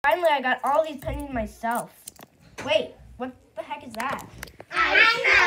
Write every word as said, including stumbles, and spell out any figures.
Finally, I got all these pennies myself. Wait, what the heck is that? Ice